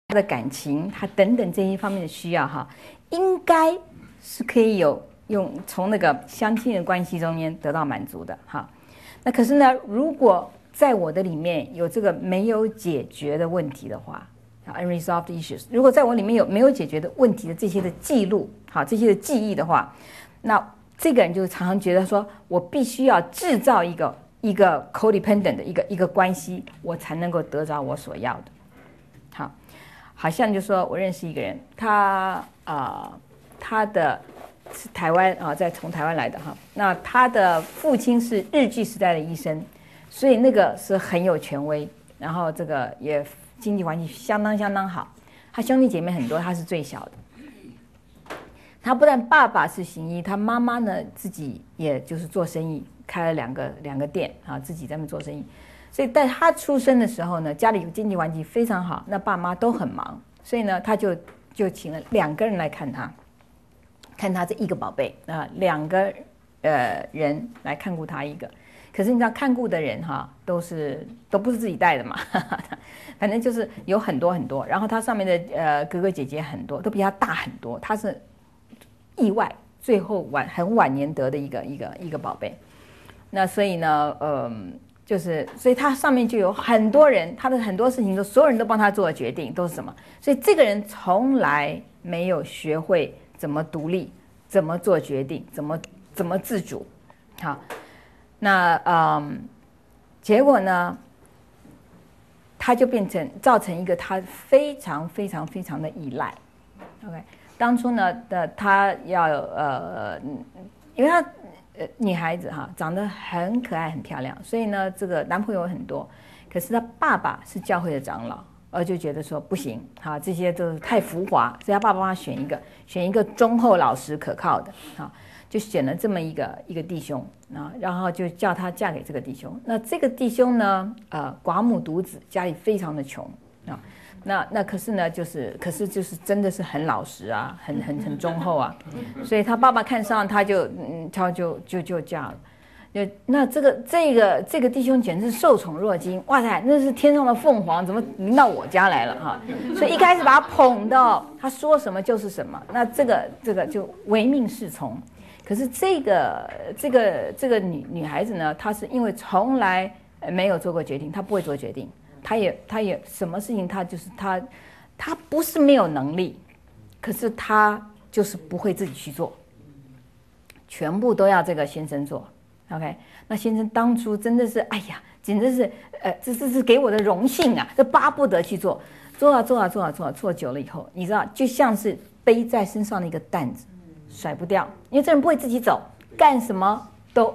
的感情，他等等这一方面的需要哈，应该是可以从那个相亲的关系中间得到满足的哈。那可是呢，如果在我的里面有这个没有解决的问题的话，unresolved issues， 如果在我里面有没有解决的问题的这些的记录，好，这些的记忆的话，那这个人就常常觉得说，我必须要制造一个 codependent 的一个关系，我才能够得着我所要的。好，好像就说我认识一个人，他的是台湾啊，从台湾来的哈。那他的父亲是日据时代的医生，所以那个是很有权威，然后这个也经济环境相当好。他兄弟姐妹很多，他是最小的。他不但爸爸是行医，他妈妈呢自己也就是做生意，开了两个店啊，自己在那做生意。所以在他出生的时候呢，家里经济环境非常好，那爸妈都很忙，所以呢他就请了2个人来看他这一个宝贝啊，2个人来看顾他一个。可是你知道看顾的人哈，都不是自己带的嘛，反正就是有很多，然后他上面的哥哥姐姐很多，都比他大很多，他是意外最后很晚年得的一个宝贝。那所以呢，所以他上面就有很多人，他的很多事情都所有人都帮他做决定，都是什么？所以这个人从来没有学会怎么独立，怎么做决定，怎么自主。好，那结果呢，他就造成一个他非常的依赖。OK， 当初呢他要因为他女孩子哈，长得很可爱很漂亮，所以呢这个男朋友很多。可是他爸爸是教会的长老，就觉得说不行，哈，这些都是太浮华，所以他爸爸帮他选一个忠厚老实可靠的，哈，就选了这么一个弟兄啊，然后就叫他嫁给这个弟兄。那这个弟兄呢，寡母独子，家里非常的穷啊。那可是呢，就是真的是很老实啊，很忠厚啊，所以他爸爸看上他就嫁了。那这个弟兄简直是受宠若惊，哇塞，那是天上的凤凰，怎么临到我家来了哈？所以一开始把他捧到，他说什么就是什么，那这个就唯命是从。可是这个女孩子呢，她是因为从来没有做过决定，她不会做决定。他也什么事情他就是他不是没有能力，可是他就是不会自己去做，全部都要这个先生做。OK， 那先生当初真的是哎呀，简直是这是给我的荣幸啊，这巴不得去做久了以后，你知道就像是背在身上的一个担子，甩不掉，因为这人不会自己走，干什么都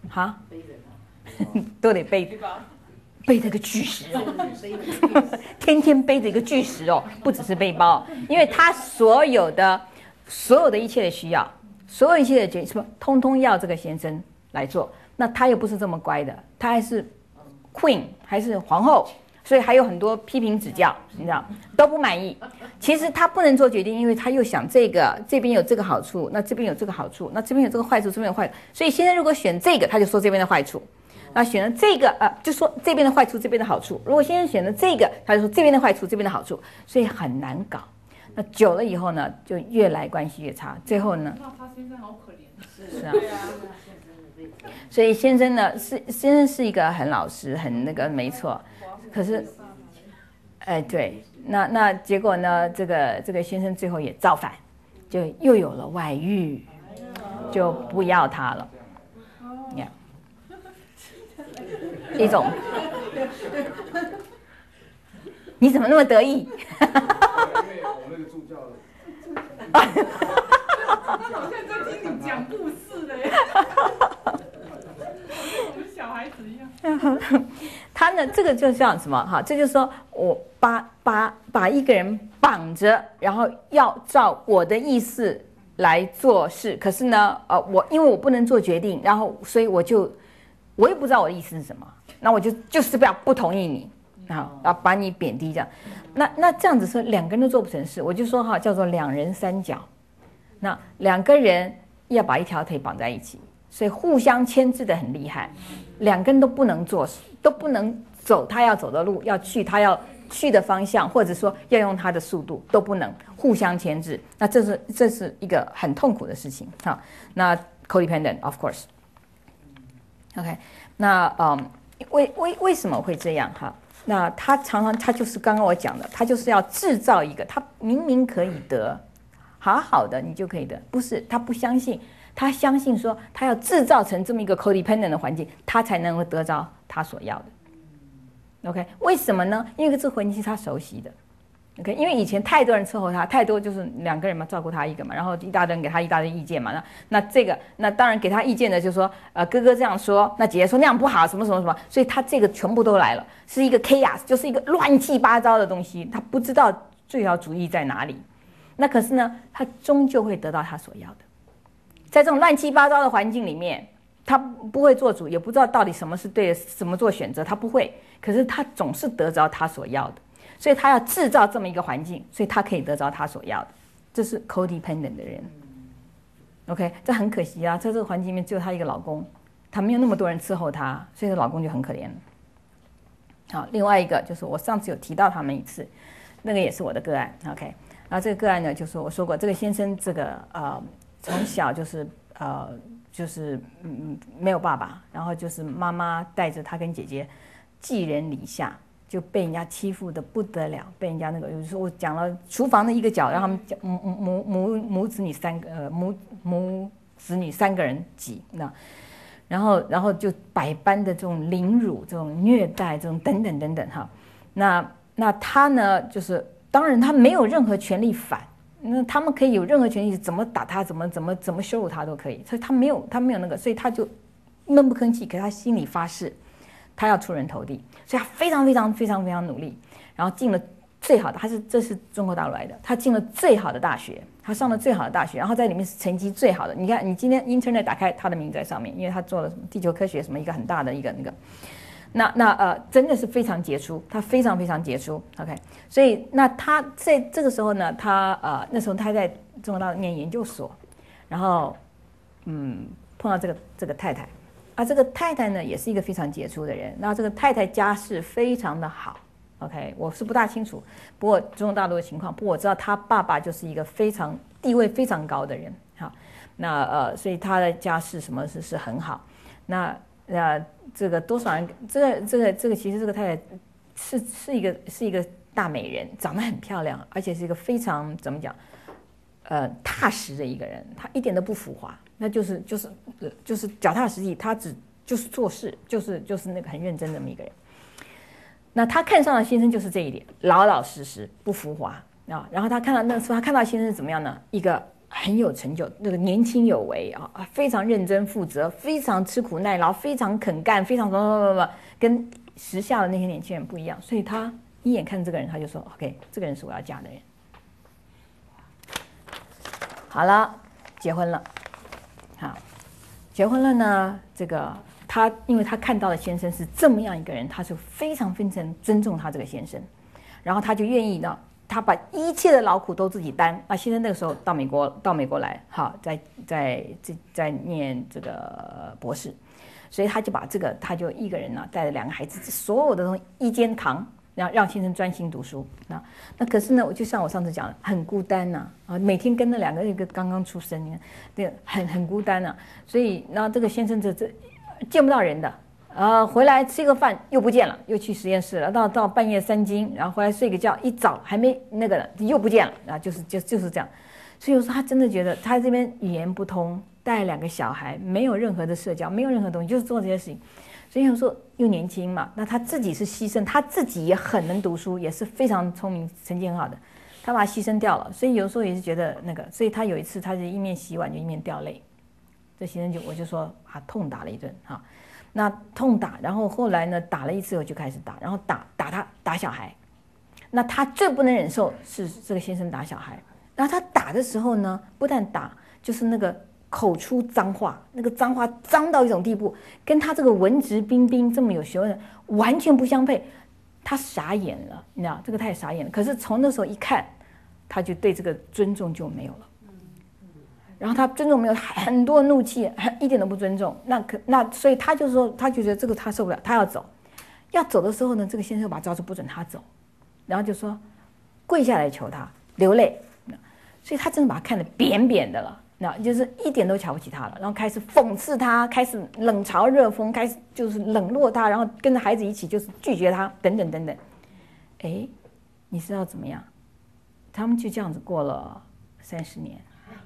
都得背着个巨石天天背着一个巨石不只是背包，因为他所有的一切的需要，所有一切的决定，通通要这个先生来做。那他又不是这么乖的，他还是 queen， 还是皇后，所以还有很多批评指教，你知道都不满意。其实他不能做决定，因为他又想这边有这个好处，那这边有这个好处，那这边有这个坏处，这边有坏处，所以先生如果选这个，他就说这边的坏处。那选了这个就说这边的坏处，这边的好处。如果先生选了这个，他就说这边的坏处，这边的好处，所以很难搞。那久了以后呢，就越来关系越差。最后呢， 他先生好可怜。 是啊，所以先生呢先生是一个很老实，很那个没错。可是，对，那结果呢，这个先生最后也造反，就又有了外遇，就不要他了。一种，你怎么那么得意？ 因为我那个助教他好像在听你讲故事嘞，我们小孩子一样。 他呢，这个就像什么哈？这就是说我把一个人绑着，然后要照我的意思来做事。可是呢，因为我不能做决定，然后所以我也不知道我的意思是什么。那我就是不同意你，把你贬低这样，那这样子说2个人都做不成事，我就说哈，叫做2人3脚。那2个人要把一条腿绑在一起，所以互相牵制的很厉害，2个人都不能做，都不能走他要走的路，要去他要去的方向，或者说要用他的速度都不能互相牵制。那这是一个很痛苦的事情。好，那 codependent of course。OK， 那为什么会这样哈？那他常常他就是刚刚我讲的，他就是要制造一个他明明可以得，好好的你就可以得，不是他不相信，他相信说他要制造成这么一个 codependent 的环境，他才能够得着他所要的。OK， 为什么呢？因为这个环境是他熟悉的。OK， 因为以前太多人伺候他，太多就是2个人嘛，照顾他一个嘛，然后一大堆人给他一大堆意见嘛。那当然给他意见的就是说，哥哥这样说，那姐姐说那样不好，什么什么什么，所以他这个全部都来了，是一个 chaos， 就是一个乱七八糟的东西，他不知道最好主意在哪里。那可是呢，他终究会得到他所要的。在这种乱七八糟的环境里面，他不会做主，也不知道到底什么是对的，怎么做选择，他不会。可是他总是得着他所要的，所以他要制造这么一个环境，所以他可以得着他所要的。这是 codependent 的人。OK， 这很可惜啊，在这个环境里面只有她一个老公，她没有那么多人伺候她，所以她老公就很可怜。好，另外一个就是我上次有提到他们一次，那个也是我的个案。OK， 然后这个个案呢，就是我说过，这个先生从小就是没有爸爸，然后就是妈妈带着他跟姐姐寄人篱下，就被人家欺负的不得了，被人家那个有时候我讲了厨房的一个角，让他们母子女3个人挤那，然后就百般的这种凌辱、这种虐待、这种等等等等哈。那他呢，就是当然他没有任何权利反。那他们可以有任何权利，怎么打他，怎么羞辱他都可以，所以他没有那个，所以他就闷不吭气，可他心里发誓，他要出人头地，所以他非常努力，然后进了最好的，这是中国大陆来的，他进了最好的大学，他上了最好的大学，然后在里面是成绩最好的。你看，你今天 Internet 打开，他的名字在上面，因为他做了什么地球科学什么一个很大的一个那个。真的是非常杰出，他非常杰出 ，OK， 所以那他在这个时候呢，那时候他在中国大陆念研究所，然后碰到这个太太，这个太太呢也是一个非常杰出的人，那这个太太家世非常的好 ，OK， 我是不大清楚，不过中国大陆的情况，不过我知道他爸爸就是一个地位非常高的人，好，所以他的家世什么是很好，这个多少人？这个其实这个太太是一个大美人，长得很漂亮，而且是一个非常怎么讲，踏实的一个人。她一点都不浮华，那就是脚踏实地，她就是做事，就是那个很认真的那么一个人。那她看上的先生就是这一点，老老实实，不浮华啊。然后她看到先生是怎么样呢？一个很有成就，那个年轻有为啊，非常认真负责，非常吃苦耐劳，非常肯干，非常什么，跟时下的那些年轻人不一样。所以他一眼看这个人，他就说 ：“OK， 这个人是我要嫁的人。”好了，结婚了。好，结婚了呢，因为他看到的先生是这么样一个人，他是非常尊重他这个先生，然后他就愿意呢。他把一切的劳苦都自己担。先生那个时候到美国来，好，在念这个博士，所以他就把他就一个人呢，带着2个孩子，所有的东西一肩扛，让先生专心读书。那可是呢，就像我上次讲的，很孤单呐，每天跟那2个一个刚刚出生，你看，对，很孤单呐。所以然后这个先生这见不到人的。回来吃个饭又不见了，又去实验室了，到半夜3更，然后回来睡个觉，一早还没那个了，又不见了，就是这样。所以我说他真的觉得他这边语言不通，带2个小孩，没有任何的社交，没有任何东西，就是做这些事情。所以我说又年轻嘛，那他自己是牺牲，他自己也很能读书，也是非常聪明，成绩很好的，他把他牺牲掉了。所以有时候也是觉得那个，所以他有一次他是一面洗碗就一面掉泪，这先生我就说痛打了一顿哈。那痛打，然后后来呢，打了一次后就开始打，然后打小孩。那他最不能忍受是这个先生打小孩。然后他打的时候呢，不但打，就是那个口出脏话，那个脏话脏到一种地步，跟他这个文质彬彬这么有学问完全不相配。他傻眼了，你知道这个太傻眼了。可是从那时候一看，他就对这个尊重就没有了。然后他尊重没有，很多怒气，一点都不尊重。所以他就说，他就觉得这个他受不了，他要走。要走的时候呢，这个先生又把他抓住，不准他走。 然后就说跪下来求他，流泪。所以他真的把他看得扁扁的了，那就是一点都瞧不起他了，然后开始讽刺他，开始冷嘲热讽，开始就是冷落他，然后跟着孩子一起就是拒绝他，等等等等。哎，你知道怎么样？他们就这样子过了30年。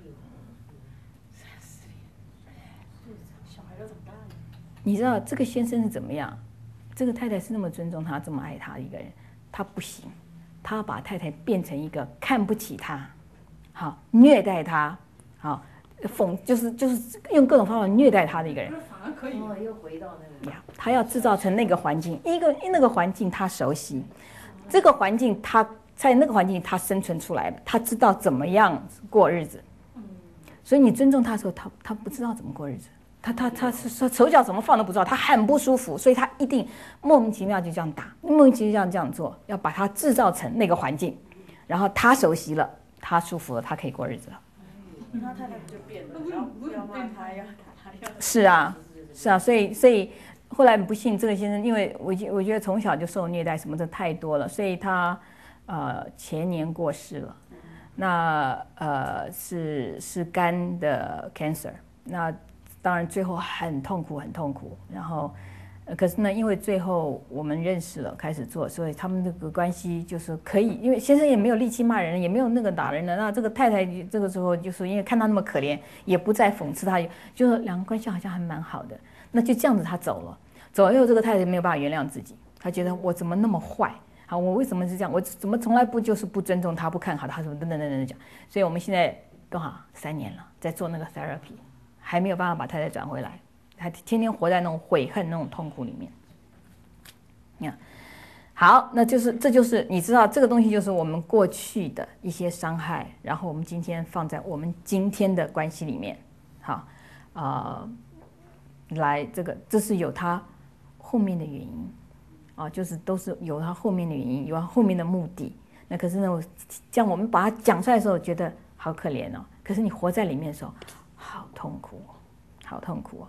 小孩都长大了。 你知道这个先生是怎么样？这个太太是那么尊重他、这么爱他的一个人，他不行，他要把太太变成一个看不起他。好，虐待他，好，就是用各种方法虐待他的一个人。 反而可以。 又回到那个。 呀，他要制造成那个环境，那个环境他熟悉，这个环境他在那个环境他生存出来了，他知道怎么样过日子。所以你尊重他的时候，他不知道怎么过日子，他手脚怎么放都不知道，他很不舒服，所以他一定莫名其妙就这样打，莫名其妙这样做，要把他制造成那个环境，然后他熟悉了。他舒服了，他可以过日子了。 他太太不就变了？不要骂他呀，他要。 是啊，是啊，所以后来很不幸，这个先生，因为我觉得从小就受虐待什么的太多了，所以他前年过世了。那是肝的 cancer， 那当然最后很痛苦，然后。可是呢，因为最后我们认识了，开始做，所以他们这个关系就是可以，因为先生也没有力气骂人，也没有那个打人的，那这个太太这个时候就是因为看他那么可怜，也不再讽刺他，就是两个关系好像还蛮好的。那就这样子他走了，走了以后这个太太没有办法原谅自己，她觉得我怎么那么坏啊？我为什么是这样？我怎么从来不就是不尊重他，不看好他，什么等等等等讲。所以我们现在多少3年了，在做那个 therapy， 还没有办法把太太转回来。还天天活在那种悔恨、那种痛苦里面。你看，好，那这就是你知道，这个东西就是我们过去的一些伤害，然后我们今天放在我们今天的关系里面，好，来这是有它后面的原因，就是都是有它后面的原因，有它后面的目的。那可是呢，这样我们把它讲出来的时候，觉得好可怜哦。可是你活在里面的时候，好痛苦哦，好痛苦哦。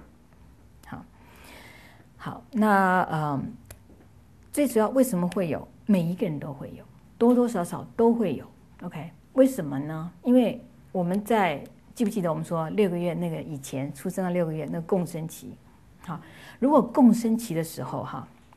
好，那最主要为什么会有？每一个人都会有，多多少少都会有。OK， 为什么呢？因为我们记不记得我们说6个月那个以前出生的6个月那个共生期？好，如果共生期的时候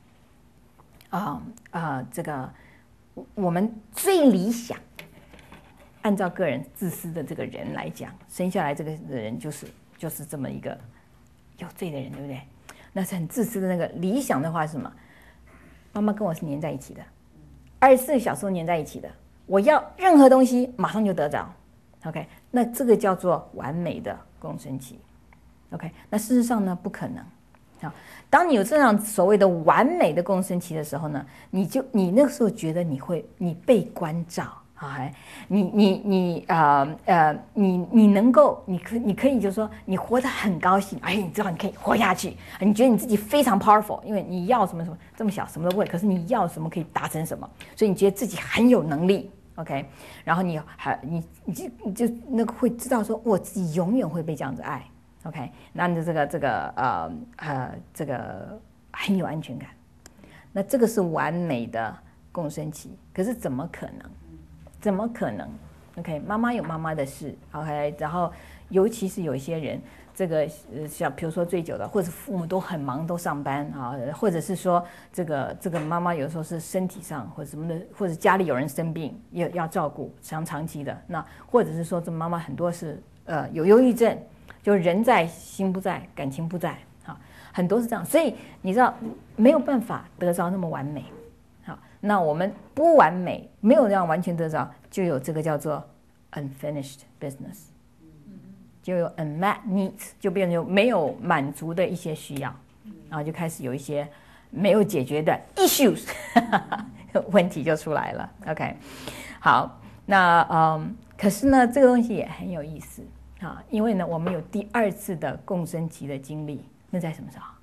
这个我们最理想，按照个人自私的这个人来讲，生下来这个人就是这么一个有罪的人，对不对？那是很自私的那个理想的话是什么？妈妈跟我是黏在一起的，24个小时都黏在一起的，我要任何东西马上就得着。OK， 那这个叫做完美的共生期。OK， 那事实上呢不可能。好，当你有这样所谓的完美的共生期的时候呢，你那个时候觉得你被关照。你能够，你可以就是说，你活得很高兴，你知道你可以活下去，你觉得你自己非常 powerful， 因为你要什么这么小什么都不会，可是你要什么可以达成什么，所以你觉得自己很有能力 ，OK， 然后你就那个会知道说，我自己永远会被这样子爱 ，OK， 那你的这个很有安全感，那这个是完美的共生期，可是怎么可能？怎么可能 ？OK， 妈妈有妈妈的事 ，OK， 然后尤其是有一些人，这个像比如说醉酒的，或者父母都很忙，都上班啊，或者是说这个妈妈有时候是身体上或者什么的，或者家里有人生病要照顾，长期的，那或者是说这妈妈很多是有忧郁症，就人在心不在，感情不在，很多是这样，所以你知道没有办法得着那么完美。那我们不完美，没有这样完全得着，就有这个叫做 unfinished business， 就有 unmet needs， 就变成有没有满足的一些需要，然后就开始有一些没有解决的 issues， 问题就出来了。OK， 好，那可是呢，这个东西也很有意思啊，因为呢，我们有第2次的共生期的经历，那在什么时候？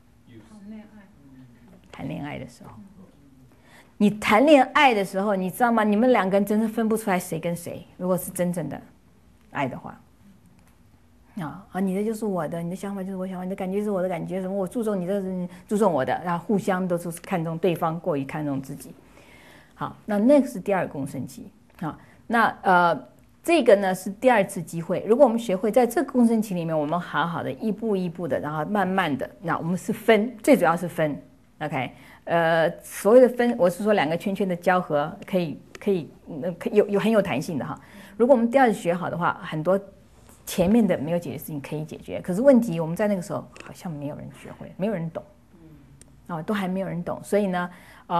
谈恋爱的时候。你谈恋爱的时候，你知道吗？你们2个人真是分不出来谁跟谁。如果是真正的爱的话，你的就是我的，你的想法就是我想法，你的感觉是我的感觉，什么我注重你的，是注重我的，然后互相都是看重对方，过于看重自己。 好，那个是第2个共生期。好，那这个呢是第2次机会。如果我们学会在这个共生期里面，我们好好的一步一步的，然后慢慢的，那我们是分，最主要是分。OK， 所谓的分，我是说2个圈圈的交合可以有很有弹性的哈。如果我们第2次学好的话，很多前面的没有解决的事情可以解决。可是问题我们在那个时候好像没有人学会，没有人懂，都还没有人懂，所以呢，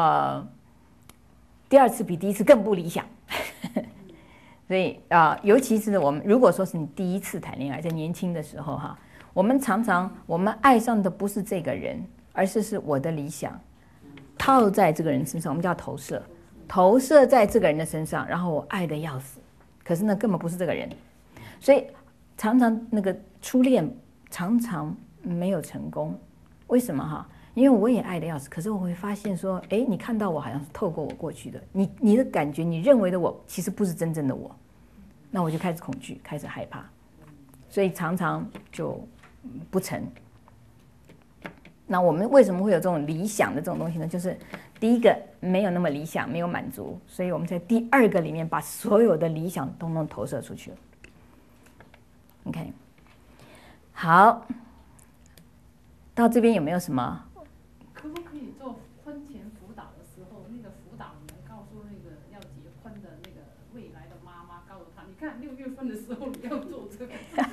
第2次比第1次更不理想。所以尤其是我们如果说是你第1次谈恋爱，在年轻的时候哈，我们常常我们爱上的不是这个人，而是我的理想套在这个人身上，我们叫投射，投射在这个人的身上，然后我爱得要死，可是呢根本不是这个人，所以常常那个初恋常常没有成功，为什么哈？因为我也爱得要死，可是我会发现说，哎，你看到我好像是透过我过去的，你的感觉，你认为的我，其实不是真正的我，那我就开始恐惧，开始害怕，所以常常就不成。那我们为什么会有这种理想的这种东西呢？就是第1个没有那么理想，没有满足，所以我们在第2个里面把所有的理想统统投射出去了。OK， 好，到这边有没有什么？ 可不可以做婚前辅导的时候，那个辅导员告诉那个要结婚的那个未来的妈妈，告诉他，你看6月份的时候你要做这个。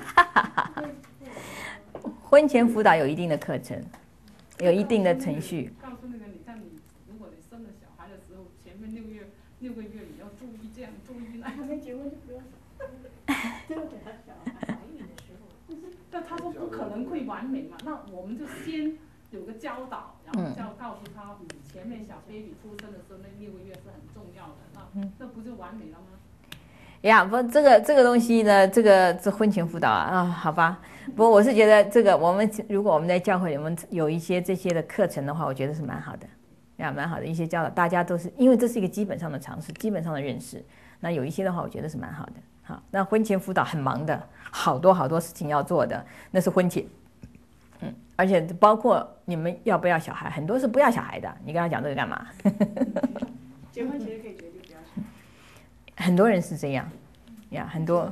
婚前辅导有一定的课程，有一定的程序。 告诉那个，你看你，如果你生了小孩的时候，前面6个月你要注意这样，注意那样。还没结婚就不要。就等他小孩怀孕的时候。那他说不可能会完美嘛，那我们就先有个教导，然后就要告诉他，前面小 baby 出生的时候那6个月是很重要的，那不就完美了吗？ 呀，不，这个东西呢，这婚前辅导好吧。不过我是觉得这个，如果我们在教会里面有一些这些的课程的话，我觉得是蛮好的，蛮好的一些教导，大家都是因为这是一个基本上的常识，基本上的认识。那有一些的话，我觉得是蛮好的。好，那婚前辅导很忙的，好多事情要做的，那是婚前。而且包括你们要不要小孩，很多是不要小孩的，你跟他讲这个干嘛？ 结婚其实可以决定不要小孩。 很多人是这样，很多，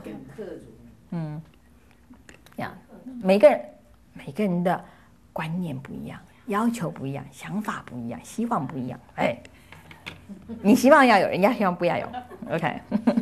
每个人的观念不一样，要求不一样，想法不一样，希望不一样。哎，你希望要有，人家希望不要有。OK，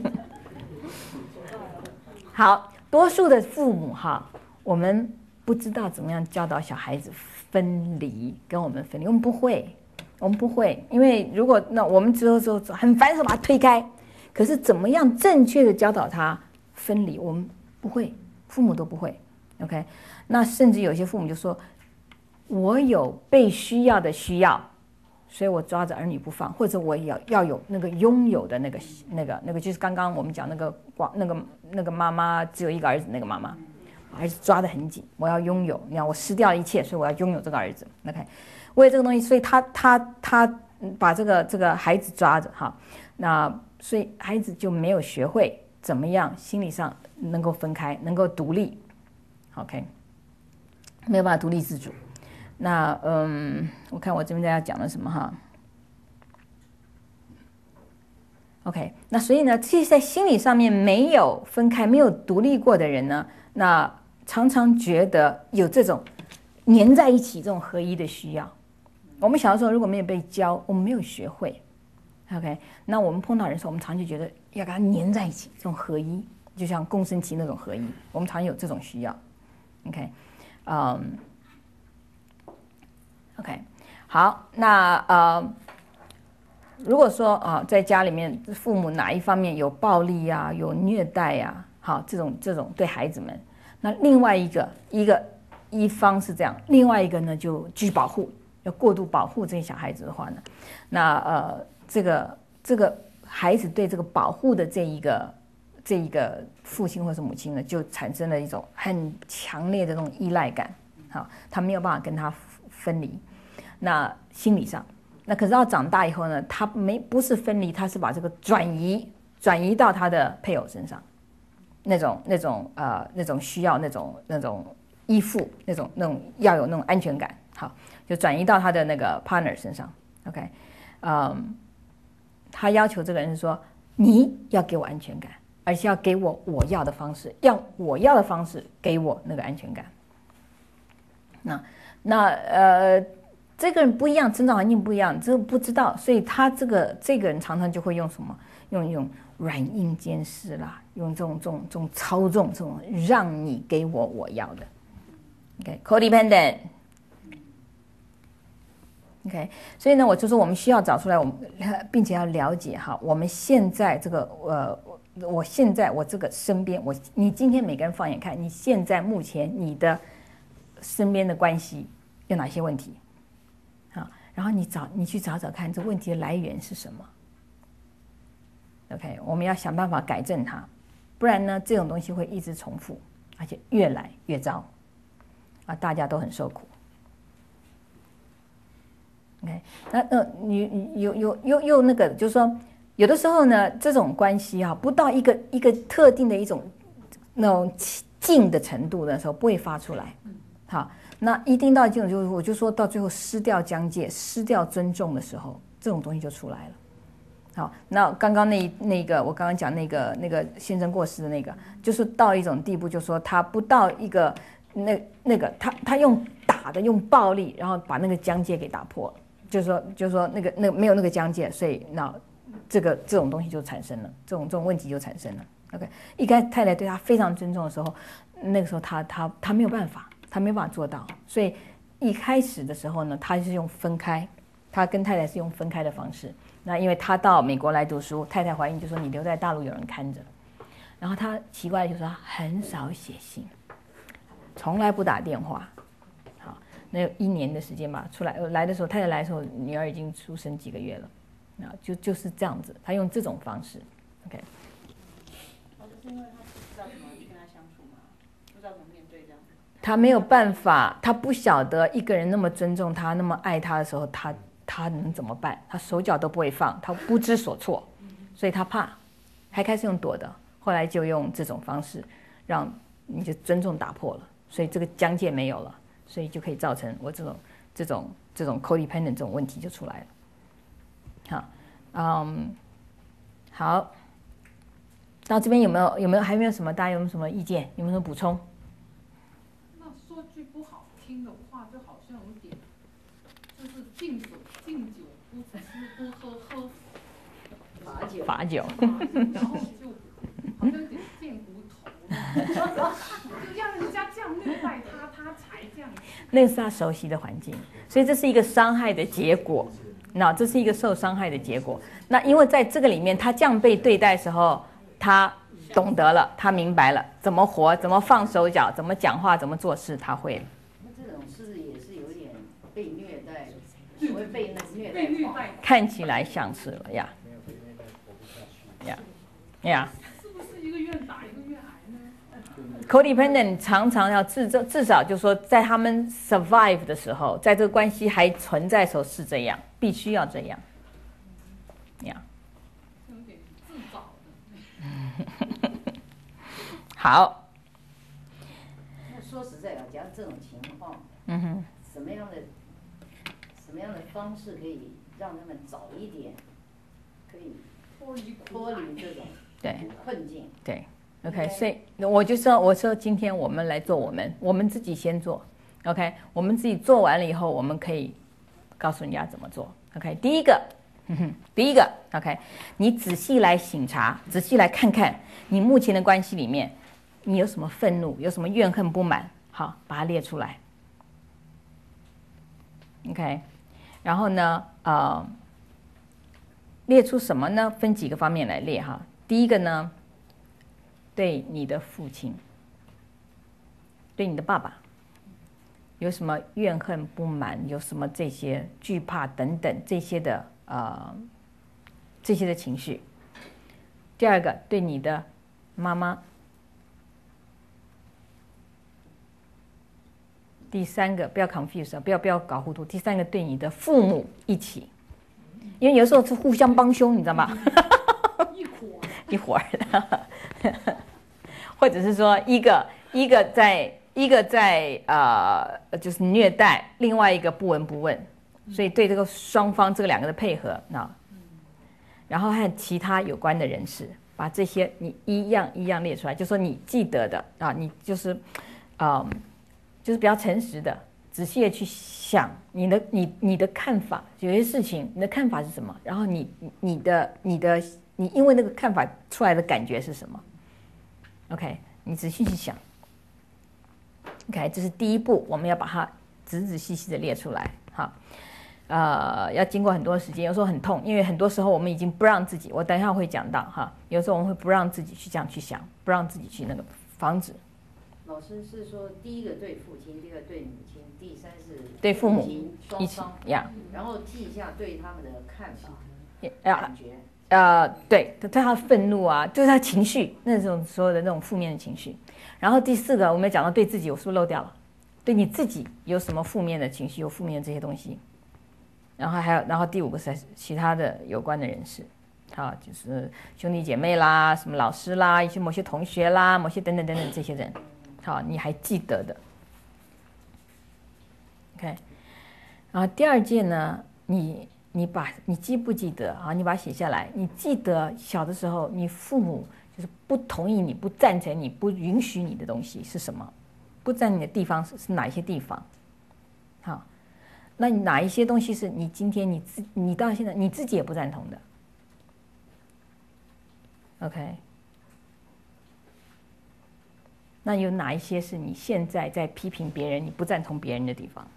好，多数的父母哈，我们不知道怎么样教导小孩子分离，跟我们分离，我们不会，因为如果那我们之后很烦手把他推开，可是怎么样正确的教导他分离，我们不会，父母都不会。OK， 那甚至有些父母就说，我有被需要的需要，所以我抓着儿女不放，或者我也要有那个拥有的那个，就是刚刚我们讲那个妈妈只有1个儿子那个妈妈，儿子抓得很紧，我要拥有，你看我失掉一切，所以我要拥有这个儿子。OK， 为了这个东西，所以他把这个孩子抓着哈，那所以孩子就没有学会怎么样心理上能够分开，能够独立。OK， 没有办法独立自主。那我看我这边在要讲了什么哈。OK， 那所以呢，这些在心理上面没有分开、没有独立过的人呢，那常常觉得有这种黏在一起、这种合一的需要。我们小的时候如果没有被教，我们没有学会。OK， 那我们碰到人的时候，我们常就觉得要跟他黏在一起，这种合一，就像共生期那种合一，我们常有这种需要。OK， OK， 好，那如果说在家里面父母哪一方面有暴力啊，有虐待啊，好，这种对孩子们，那另外一方是这样，另外一个呢就继续保护，要过度保护这些小孩子的话呢，那这个孩子对这个保护的这一个父亲或是母亲呢，就产生了一种很强烈的这种依赖感，好，他没有办法跟他分离。那心理上，那可是到长大以后呢，他不是分离，他是把这个转移到他的配偶身上，那种需要那种依附，那种要有那种安全感，好，就转移到他的那个 partner 身上。OK， 他要求这个人是说，你要给我安全感，而且要给我要的方式，让我要的方式给我那个安全感。这个人不一样，成长环境不一样，这个不知道，所以他这个人常常就会用什么，用一种软硬兼施啦，用这种操纵，这种让你给我要的。OK，codependent。OK， 所以呢，我就说我们需要找出来，并且要了解哈，我们现在这个我现在我这个身边，你今天每个人放眼看，你现在目前你的身边的关系有哪些问题？好，然后你去找找看，这问题的来源是什么 ？OK， 我们要想办法改正它，不然呢，这种东西会一直重复，而且越来越糟，大家都很受苦。OK， 那你有那个，就是说，有的时候呢，这种关系不到一个特定的一种那种近的程度的时候，不会发出来。好。那一定到这种，我就说到最后失掉疆界、失掉尊重的时候，这种东西就出来了。好，那刚刚那个我刚刚讲那个先生过世的那个，就是到一种地步，就是说他不到一个那个他用打的用暴力，然后把那个疆界给打破了，就是说那个没有那个疆界，所以那这种东西就产生了，这种问题就产生了。OK， 一开始太太对他非常尊重的时候，那个时候他没有办法。他没办法做到，所以一开始的时候呢，他是用分开，他跟太太是用分开的方式。那因为他到美国来读书，太太怀孕就说你留在大陆有人看着，然后他奇怪的就是他很少写信，从来不打电话。好，那有1年的时间吧，来的时候，太太来的时候，女儿已经出生几个月了，那就是这样子，他用这种方式 ，OK。 就是因为他不知道怎么去跟他相处嘛，不知道怎么面对这样。 他没有办法，他不晓得一个人那么尊重他、那么爱他的时候，他能怎么办？他手脚都不会放，他不知所措，所以他怕，还开始用躲的，后来就用这种方式，让你的尊重打破了，所以这个疆界没有了，所以就可以造成我这种 codependent 这种问题就出来了。好，好，到这边有没有还没有什么？大家有没有什么意见？有没有什么补充？ 说句不好听的话，就好像有点，就是敬酒不吃不喝罚酒， 然后就好像有点贱骨头了，就让人家这样虐待他才这样。 那是他熟悉的环境，所以这是一个伤害的结果。那这是一个受伤害的结果。那因为在这个里面，他这样被对待的时候，他懂得了，他明白了怎么活，怎么放手脚，怎么讲话，怎么做事，他会了。 那这种是不是也是有点被虐待，所谓被虐待？ 看起来像是了呀。 是不是一个愿打一个愿挨呢 ？Codependent 常常要至少就是说，在他们 survive 的时候，在这个关系还存在的时候是这样，必须要这样。 有点自找的。 好。 那说实在的，假如这种情况，什么样的方式可以让他们早一点可以脱离这种困境？ 对 ，OK， 所以我说今天我们来做我们自己先做 ，OK， 我们自己做完了以后，我们可以告诉人家怎么做 ，OK， 第一个 ，OK， 你仔细来省察，仔细来看看你目前的关系里面，你有什么愤怒，有什么怨恨不满，好，把它列出来 ，OK， 然后呢，列出什么呢？分几个方面来列哈。第一个呢，对你的父亲，对你的爸爸，有什么怨恨不满，有什么这些惧怕等等这些的情绪。第二个，对你的妈妈。第三个，不要 confuse， 不要搞糊涂。第三个，对你的父母一起，因为有时候是互相帮凶，你知道吗？一伙儿的，或者是说一个在就是虐待，另外一个不闻不问，所以对这个双方这两个的配合，那然后和其他有关的人士，把这些你一样一样列出来，就说你记得的啊，你就是，就是比较诚实的，仔细的去想你的看法，有些事情你的看法是什么，然后你因为那个看法出来的感觉是什么 ？OK， 你仔细去想。OK， 这是第一步，我们要把它仔仔细细的列出来。好，要经过很多时间，有时候很痛，因为很多时候我们已经不让自己，我等一下会讲到哈，有时候我们会不让自己去这样去想，不让自己去那个防止。 老师是说，第一个对父亲，第二个对母亲，第三是对父母双方呀， 然后记一下对他们的看法、感觉。 对他的愤怒啊，就是他情绪那种所有的那种负面的情绪。然后第四个，我们讲到对自己，我是不是漏掉了？对你自己有什么负面的情绪，有负面的这些东西。然后第五个是其他的有关的人士，好，就是兄弟姐妹啦，什么老师啦，一些某些同学啦，某些等等等等这些人，好，你还记得的。OK， 然后第二件呢，你记不记得啊？你把它写下来。你记得小的时候，你父母就是不同意你、不赞成你、不允许你的东西是什么？不赞你的地方是哪一些地方？好，那哪一些东西是你今天你到现在你自己也不赞同的 ？OK， 那有哪一些是你现在在批评别人、你不赞同别人的地方？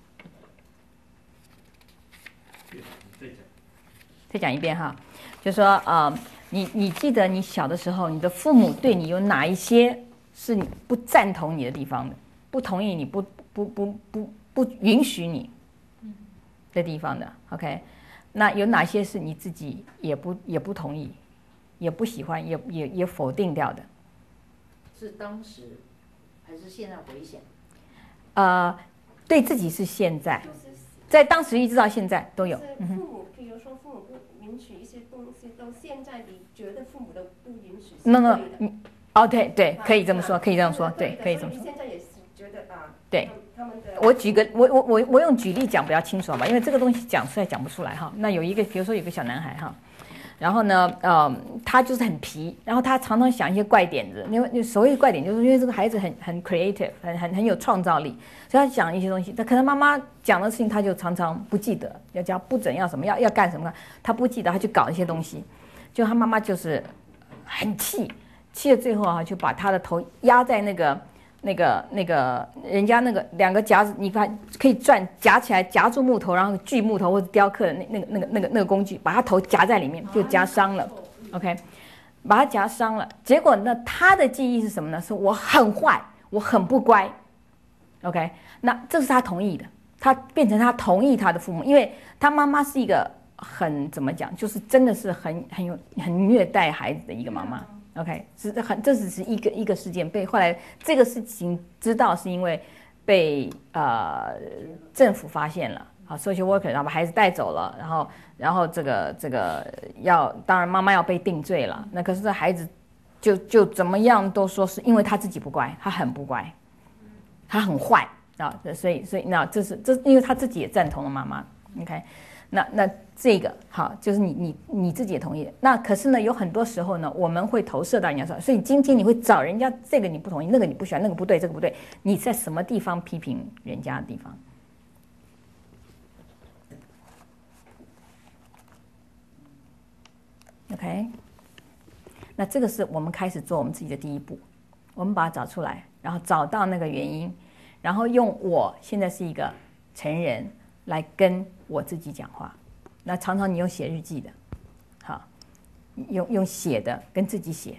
再讲一遍哈，就说你记得你小的时候，你的父母对你有哪一些是你不赞同你的地方的，不同意你，不允许你的地方的 ，OK？ 那有哪些是你自己也不同意，也不喜欢，也否定掉的？ 是当时还是现在回想？ 对自己是现在，在当时一直到现在都有。 父母，比如说父母不允许一些东西，到现在你觉得父母都不允许。 No， 对，可以这么说，可以这样说，对，可以这么说。 现在也是觉得对。 他们的。 我举个，我用举例讲比较清楚吧，因为这个东西讲出来讲不出来哈。那有一个，比如说有个小男孩哈，然后呢，他就是很皮，然后他常常想一些怪点子。因为所谓怪点，就是因为这个孩子很 creative， 很有创造力，所以他讲一些东西。他可能妈妈讲的事情，他就常常不记得，要叫不准要什么，要干什么，他不记得，他去搞一些东西。就他妈妈就是很气了，最后啊，就把他的头压在那个人家那个两个夹子，你看可以夹起来，夹住木头，然后锯木头或者雕刻的那个工具，把他头夹在里面，就夹伤了。OK， 把他夹伤了。结果呢，他的记忆是什么呢？是我很坏，我很不乖。OK， 那这是他同意的，他变成他同意他的父母，因为他妈妈是一个怎么讲，就是真的是很虐待孩子的一个妈妈。OK， 这只是一个事件，后来这个事情知道是因为被政府发现了，好 social worker， 然后把孩子带走了，然后这个当然妈妈要被定罪了。那可是这孩子就怎么样都说是因为他自己不乖，他很不乖，他很坏啊，所以那这因为他自己也赞同了妈妈。OK， 那这个好，就是你自己也同意。那可是呢，有很多时候呢，我们会投射到人家上，所以今天你会找人家这个你不同意，那个你不喜欢，那个不对，这个不对，你在什么地方批评人家的地方？OK， 那这个是我们开始做我们自己的第一步，我们把它找出来，然后找到那个原因，然后用我现在是一个成人来跟我自己讲话。那常常你用写日记的，好，用写的跟自己写。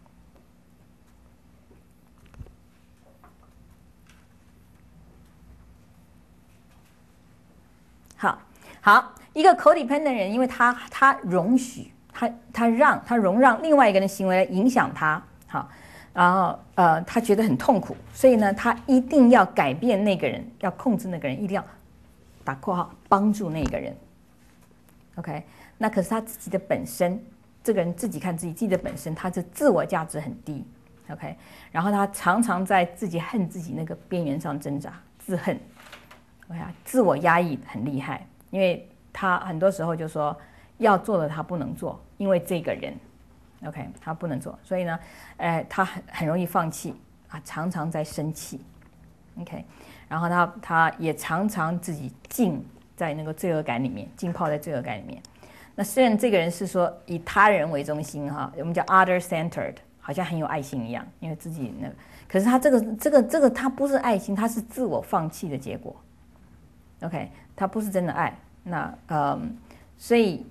好，一个 codependent 人，因为他容许，他容让另外一个人的行为来影响他，好，然后他觉得很痛苦，所以呢，他一定要改变那个人，要控制那个人，一定要打括号帮助那个人。OK， 那可是他自己的本身，这个人自己看自己的本身，他的自我价值很低。OK， 然后他常常在自己恨自己那个边缘上挣扎，自恨。OK， 自我压抑很厉害，因为他很多时候就说要做的他不能做，因为这个人 ，OK， 他不能做，所以呢，他很容易放弃啊，常常在生气 ，OK， 然后他也常常自己浸在那个罪恶感里面，浸泡在罪恶感里面。那虽然这个人是说以他人为中心哈，我们叫 other centered， 好像很有爱心一样，因为自己那个，可是他这个他不是爱心，他是自我放弃的结果。OK， 他不是真的爱。那所以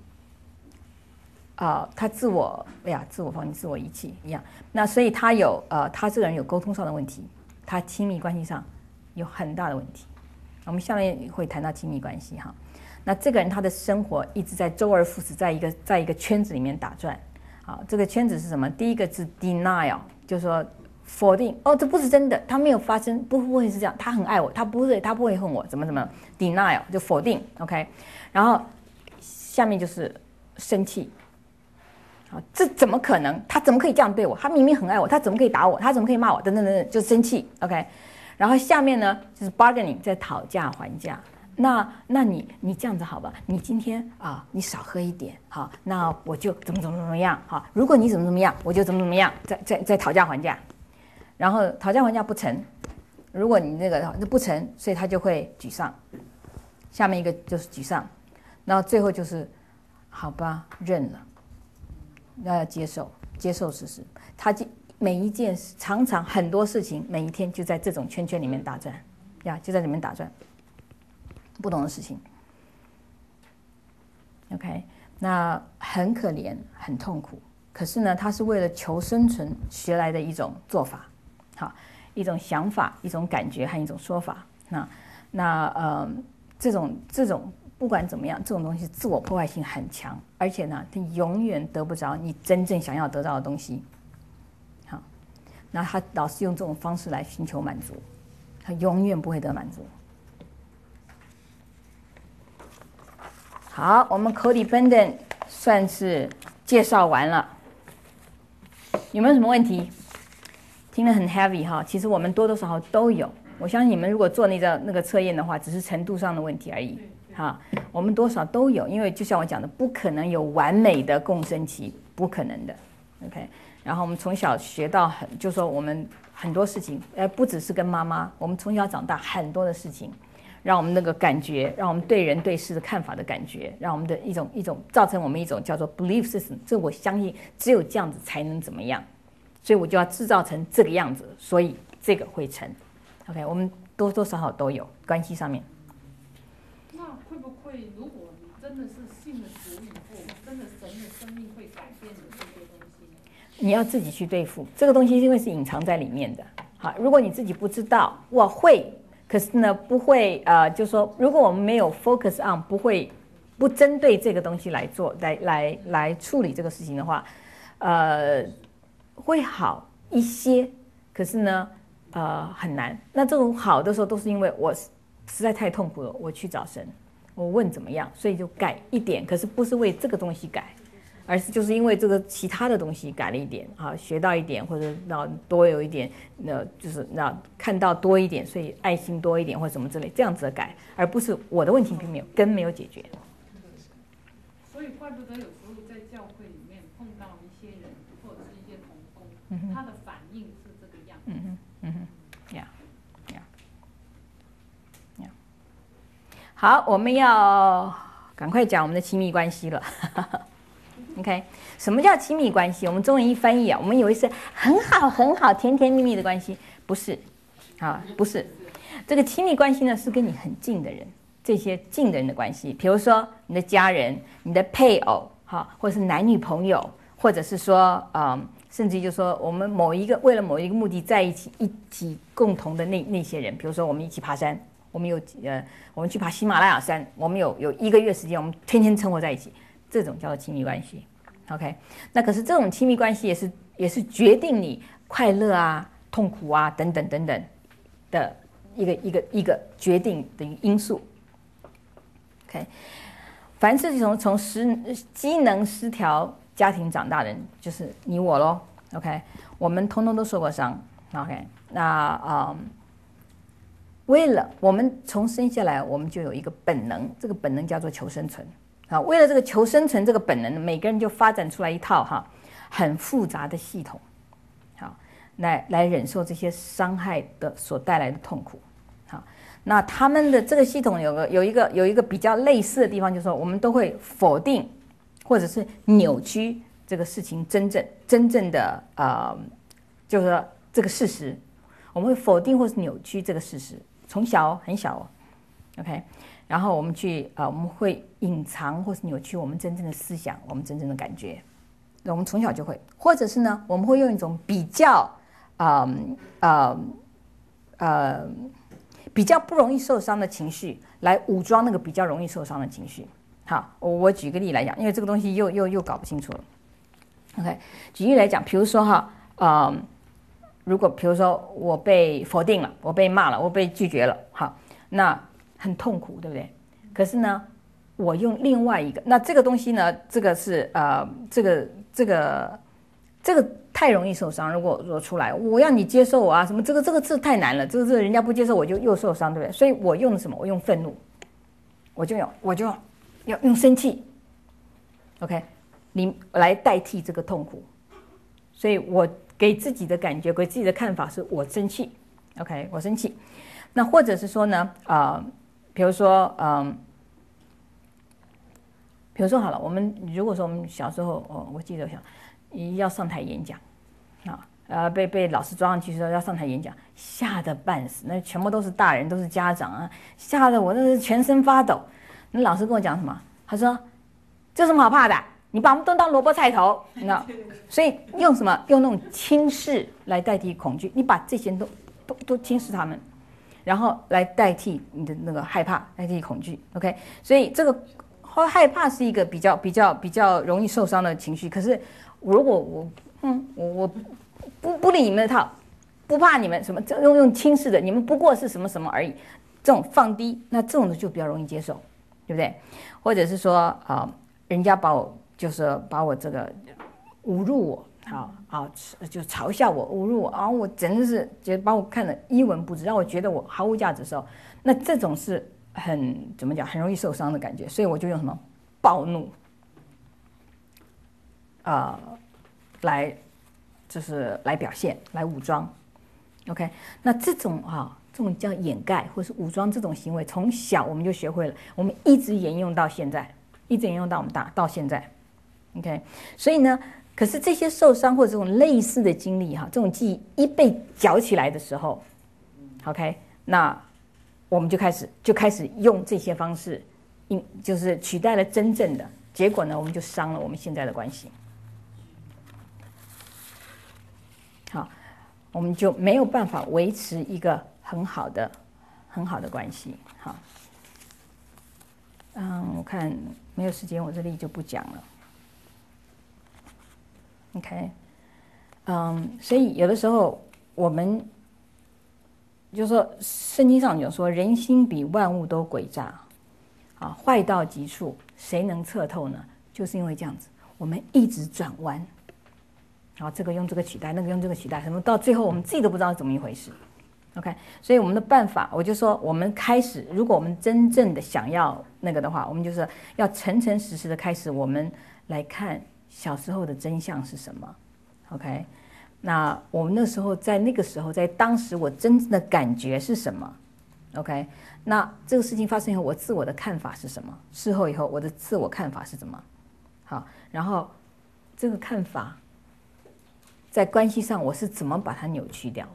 他自我放弃、自我遗弃一样。那所以他这个人有沟通上的问题，他亲密关系上有很大的问题。我们下面会谈到亲密关系哈。那这个人他的生活一直在周而复始，在一个圈子里面打转。好，这个圈子是什么？第一个是 denial， 就是说否定，这不是真的，他没有发生，不会是这样，他很爱我，他不会恨我，怎么 denial 就否定 ，OK， 然后下面就是生气。好，这怎么可能？他怎么可以这样对我？他明明很爱我，他怎么可以打我？他怎么可以骂我？等等等等，就生气 ，OK。然后下面呢就是 bargaining， 在讨价还价。那你这样子好吧？你今天你少喝一点，好，那我就怎么样，好，如果你怎么样，我就怎么样，再讨价还价。然后讨价还价不成，如果你那个不成，所以他就会沮丧。下面一个就是沮丧，然后最后就是好吧，认了。要接受事实，他每一件事，常常很多事情，每一天就在这种圈圈里面打转，就在里面打转，不同的事情。OK， 那很可怜，很痛苦。可是呢，他是为了求生存学来的一种做法，好，一种想法，一种感觉和一种说法。这种。不管怎么样，这种东西自我破坏性很强，而且呢，他永远得不着你真正想要得到的东西。好，那他老是用这种方式来寻求满足，他永远不会得满足。好，我们 codependent 算是介绍完了，有没有什么问题？听得很 heavy 哈，其实我们多多少少都有。我相信你们如果做那个测验的话，只是程度上的问题而已。好，我们多少都有，因为就像我讲的，不可能有完美的共生期，不可能的。OK， 然后我们从小学到就说我们很多事情，不只是跟妈妈，我们从小长大很多的事情，让我们那个感觉，让我们对人对事的看法的感觉，让我们的一种造成我们一种叫做 belief system， 这我相信只有这样子才能怎么样，所以我就要制造成这个样子，所以这个会成。OK， 我们多多少少都有关系上面。 会不会，如果你真的是信了主以后，真的神的生命会改变的这些东西呢？ 你要自己去对付这个东西，因为是隐藏在里面的。好，如果你自己不知道，我会，可是呢不会就是说，如果我们没有 focus on， 不针对这个东西来做，来处理这个事情的话，会好一些。可是呢，很难。那这种好的时候，都是因为我实在太痛苦了，我去找神。我问怎么样，所以就改一点，可是不是为这个东西改，而是就是因为这个其他的东西改了一点啊，学到一点，或者让多有一点，就是让看到多一点，所以爱心多一点或者什么之类这样子的改，而不是我的问题并没有解决。 所以怪不得有时候在教会里面碰到一些人或者是一些同工，他的反应是这个样子。 好，我们要赶快讲我们的亲密关系了。OK， 什么叫亲密关系？我们中文一翻译我们以为是很好很好、甜甜蜜蜜的关系，不是不是。这个亲密关系呢，是跟你很近的人，这些近的人的关系，比如说你的家人、你的配偶，或者是男女朋友，或者是说甚至就是说我们为了某一个目的在一起共同的那些人，比如说我们一起爬山。我们去爬喜马拉雅山，我们有1个月时间，我们天天生活在一起，这种叫做亲密关系。OK， 那可是这种亲密关系也是决定你快乐啊、痛苦啊等等等等的一个决定的因素。OK， 凡是从机能失调家庭长大的人，就是你我咯。OK， 我们通通都受过伤。OK， 那为了我们从生下来，我们就有一个本能，这个本能叫做求生存。 啊，为了这个求生存这个本能，每个人就发展出来一套很复杂的系统，好，来忍受这些伤害的所带来的痛苦。好，那他们的这个系统有一个比较类似的地方，就是说我们都会否定或者是扭曲这个事情真正的就是说这个事实，我们会否定或是扭曲这个事实，从小很小，OK， 然后我们会隐藏或是扭曲我们真正的思想，我们真正的感觉。我们从小就会，或者是呢，我们会用一种比较比较不容易受伤的情绪来武装那个比较容易受伤的情绪。好，我举个例来讲，因为这个东西又搞不清楚了。OK， 举例来讲，比如说如果比如说我被否定了，我被骂了，我被拒绝了，好，那很痛苦，对不对？可是呢，我用另外一个，那这个东西呢，这个是这个太容易受伤。如果出来，我要你接受我啊，什么这个字太难了，这个人家不接受我就又受伤，对不对？所以我用什么？我用愤怒，我就要用生气 ，OK， 你来代替这个痛苦。所以我给自己的感觉，给自己的看法是我生气 ，OK， 我生气。那或者是说呢，比如说好了，如果说我们小时候，我记得要上台演讲，被老师抓上去说要上台演讲，吓得半死，那全部都是大人，都是家长啊，吓得我那是全身发抖。那老师跟我讲什么？他说：“这有什么好怕的？你把我们都当萝卜菜头。”所以用什么？用那种轻视来代替恐惧，你把这些都轻视他们，然后来代替你的那个害怕，代替恐惧。OK， 所以这个害怕是一个比较容易受伤的情绪。可是如果我不理你们的套，不怕你们什么，用轻视的，你们不过是什么什么而已，这种放低，那这种的就比较容易接受，对不对？或者是说人家把我这个侮辱我，就嘲笑我、侮辱我，然后我真的是觉得把我看得一文不值，让我觉得我毫无价值的时候，那这种是怎么讲，很容易受伤的感觉。所以我就用什么暴怒来表现，来武装。OK， 那这种叫掩盖或是武装这种行为，从小我们就学会了，我们一直沿用到现在，一直沿用到我们到现在。OK， 所以呢，可是这些受伤或者这种类似的经历这种记忆一被搅起来的时候 ，OK， 那我们就开始用这些方式，就是取代了真正的结果呢，我们就伤了我们现在的关系。好，我们就没有办法维持一个很好的关系。好，我看没有时间，我这里就不讲了。OK， 所以有的时候我们就说圣经上有说，人心比万物都诡诈，坏到极处，谁能测透呢？就是因为这样子，我们一直转弯。这个用这个取代，那个用这个取代，什么到最后我们自己都不知道是怎么一回事。OK， 所以我们的办法，我就说，我们开始，如果我们真正的想要那个的话，我们就是要诚诚实实的开始，我们来看小时候的真相是什么。OK， 那我们那时候在当时我真正的感觉是什么 ？OK， 那这个事情发生以后，我自我的看法是什么？事后以后，我的自我看法是什么？好，然后这个看法在关系上我是怎么把它扭曲掉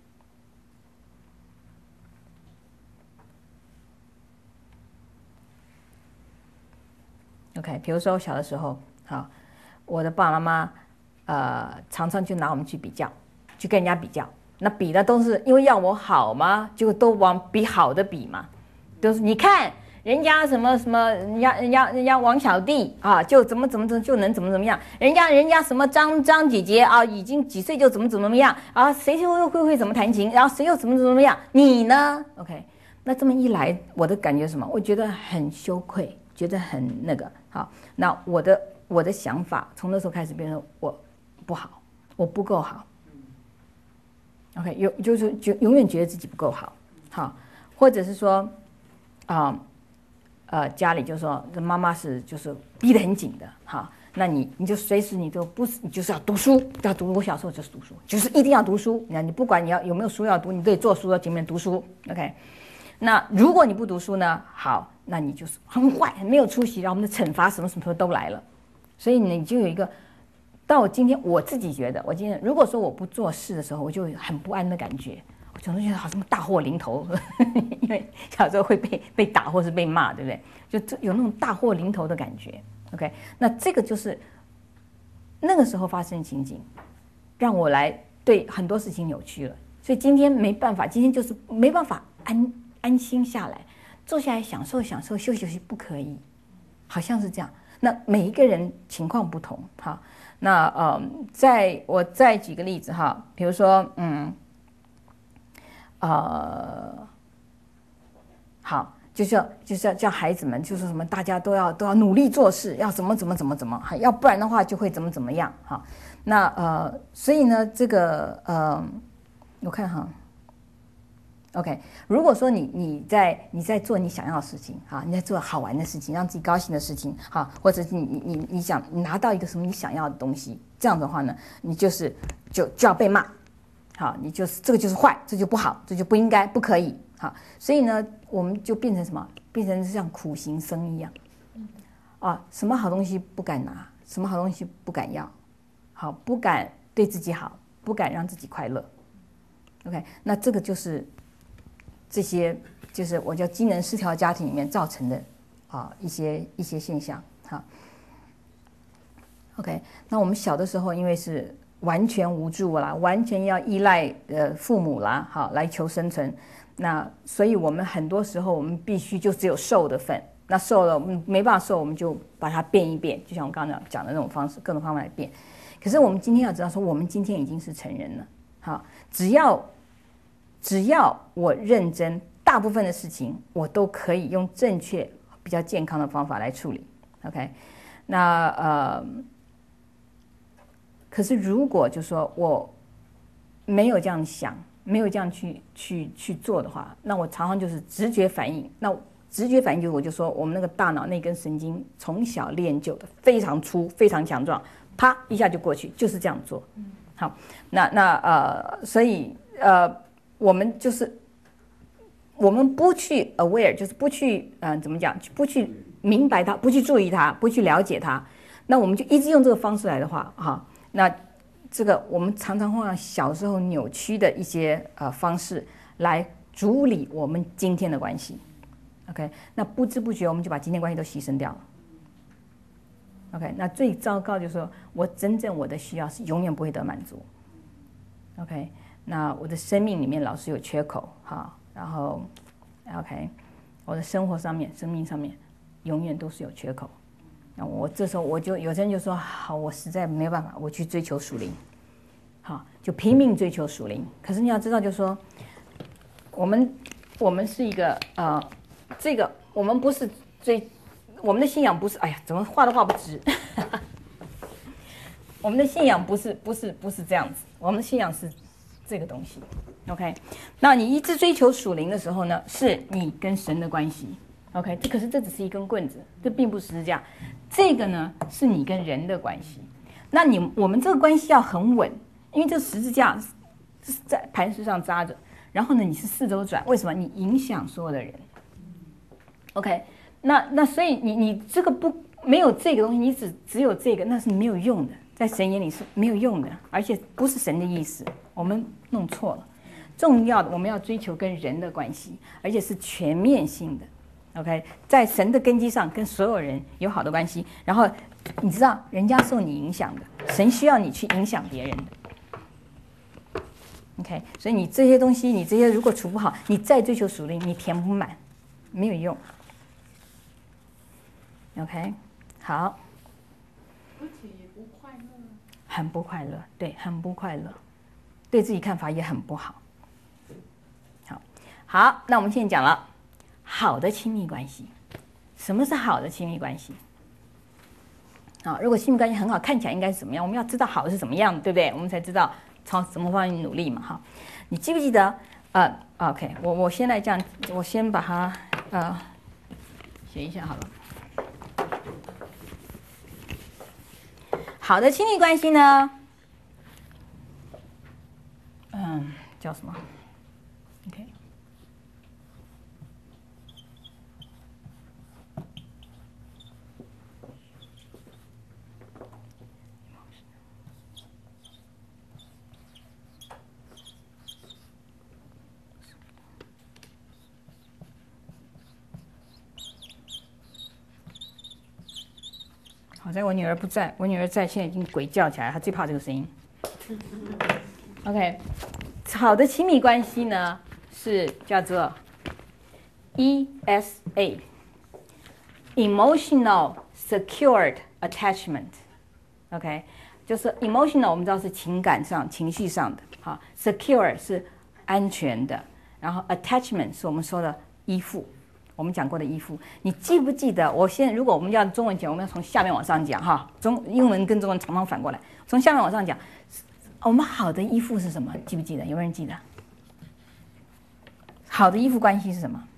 ？OK， 比如说我小的时候，我的爸爸妈妈常常就拿我们去比较，去跟人家比较。那比的都是因为要我好嘛，就都往比好的比嘛，都是你看人家什么什么，人家王小弟就怎么就能怎么样，人家什么张姐姐已经几岁就怎么样谁就会怎么弹琴，然后谁又怎么样，你呢 ？OK， 那这么一来，我的感觉是什么？我觉得很羞愧，觉得很那个。好，那我的想法从那时候开始变成我不好，我不够好。OK， 就永远觉得自己不够好，好，或者是说家里就说妈妈是就是逼得很紧的，好，那你就随时你就是要读书，要读。我小时候就是读书，就是一定要读书。你不管你有没有书要读，你得坐书到前面读书。OK， 那如果你不读书呢，好，那你就是很坏，很没有出息，然后我们的惩罚什么什么都来了。所以你就有一个，到今天我自己觉得，我今天如果说我不做事的时候，我就很不安的感觉。我总是觉得好像大祸临头，因为小时候会被打或是被骂，对不对？就有那种大祸临头的感觉。OK， 那这个就是那个时候发生的情景，让我来对很多事情扭曲了。所以今天没办法，今天就是没办法安心下来，坐下来享受休息，不可以，好像是这样。那每一个人情况不同，哈。那我再举个例子哈，比如说好，就是要叫孩子们，就是什么，大家都要努力做事，要怎么，要不然的话就会怎么样哈。那所以呢，这个我看哈 ，OK， 如果说你在做你想要的事情哈，你在做好玩的事情，让自己高兴的事情哈，或者是你想拿到一个什么你想要的东西，这样的话呢，你就要被骂。好，你就是这个就是坏，这就不好，这就不应该，不可以。好，所以呢，我们就变成什么？变成像苦行僧一样，什么好东西不敢拿，什么好东西不敢要，好，不敢对自己好，不敢让自己快乐。OK， 那这个就是这些，就是我叫机能失调家庭里面造成的一些现象。好 ，OK， 那我们小的时候因为是完全无助啦，完全要依赖父母啦，好来求生存。那所以我们很多时候我们必须就只有受的份，那受了没办法受，我们就把它变一变，就像我刚刚讲的那种方式，各种方法来变。可是我们今天要知道说，我们今天已经是成人了，好，只要我认真，大部分的事情我都可以用正确、比较健康的方法来处理。OK， 那可是如果就说我没有这样想，没有这样去做的话，那我常常就是直觉反应。那直觉反应就是我就说我们那个大脑那根神经从小练就的非常粗、非常强壮，啪一下就过去，就是这样做。好，所以我们不去 aware， 就是不去怎么讲，不去明白它，不去注意它，不去了解它，那我们就一直用这个方式来的话，哈，那这个我们常常会用小时候扭曲的一些方式来处理我们今天的关系。OK， 那不知不觉我们就把今天关系都牺牲掉了。OK， 那最糟糕就是说我的需要是永远不会得满足。OK， 那我的生命里面老是有缺口，哈，然后 OK， 我的生命上面永远都是有缺口。那我这时候有些人就说，好，我实在没有办法，我去追求属灵，好，就拼命追求属灵。可是你要知道，就是说，我们是一个这个我们不是我们的信仰不是，哎呀，怎么话都话不直。我们的信仰不是这样子，我们的信仰是这个东西。OK， 那你一直追求属灵的时候呢，是你跟神的关系。OK， 可是这只是一根棍子，这并不是十字架。这个呢，是你跟人的关系。那我们这个关系要很稳，因为这十字架是在磐石上扎着，然后呢，你是四周转，为什么？你影响所有的人。OK， 那所以你这个没有这个东西，你只有这个，那是没有用的，在神眼里是没有用的，而且不是神的意思，我们弄错了。重要的，我们要追求跟人的关系，而且是全面性的。OK， 在神的根基上跟所有人有好的关系，然后你知道人家受你影响的，神需要你去影响别人的。OK， 所以你这些东西，你这些如果处不好，你再追求属灵，你填不满，没有用。OK， 好。 而且也不快乐。 很不快乐，对，很不快乐，对自己看法也很不好。好，那我们现在讲了。好的亲密关系，什么是好的亲密关系？如果亲密关系很好，看起来应该是怎么样？我们要知道好是怎么样的，对不对？我们才知道朝什么方面努力嘛。哈，你记不记得？OK， 我先来这样，我先把它写写一下好了。好的亲密关系呢，叫什么 ？OK。好在我女儿不在，我女儿在，现在已经鬼叫起来，她最怕这个声音。OK， 好的亲密关系呢是叫做 ESA，Emotional Secured Attachment。OK， 就是 emotional， 我们知道是情感上、情绪上的，好 ，secure 是安全的，然后 attachment 是我们说的依附。我们讲过的依附，你记不记得？我现在如果我们要中文讲，我们要从下面往上讲哈，英文跟中文常常反过来，从下面往上讲。我们好的依附是什么？记不记得？有没有人记得？好的依附关系是什么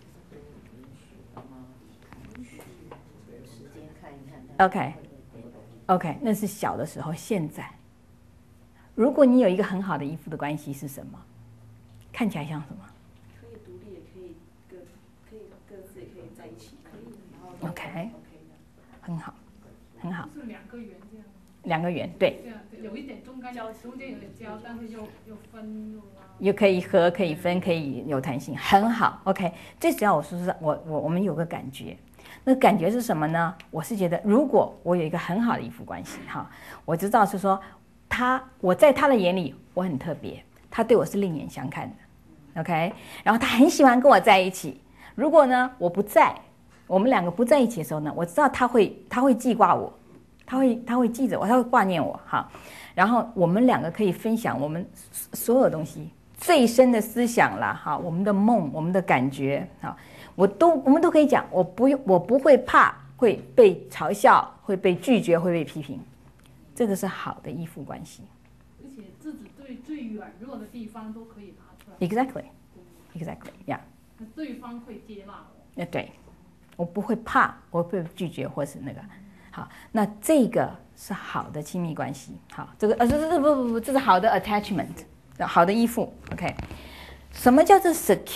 ？OK， 那是小的时候。现在，如果你有一个很好的依附的关系是什么？看起来像什么？ 可以独立，也可以各自也可以在一起，可以。 OK， 很好，很好。 就是两个圆这样。 两个圆，对。 这样有一点中间有点交，但是又分了啊。 又可以合，可以分，可以有弹性，很好。OK， 最主要我说是我们有个感觉，那感觉是什么呢？我是觉得，如果我有一个很好的依附关系，哈，我知道是说我在他的眼里我很特别，他对我是另眼相看的。OK， 然后他很喜欢跟我在一起。如果呢我不在，我们两个不在一起的时候呢，我知道他会记挂我。他会记着我，他会挂念我，哈。然后我们两个可以分享我们所有东西，最深的思想啦，哈，我们的梦，我们的感觉，哈，我们都可以讲。我不会怕会被嘲笑，会被拒绝，会被批评。这个是好的依附关系。 而且自己对最软弱的地方都可以拿出来。Exactly， yeah。对方会接纳我。 对，我不会怕我会被拒绝或是那个。好，那这个是好的亲密关系。好，这个这是好的 attachment， 好的依附。OK， 什么叫做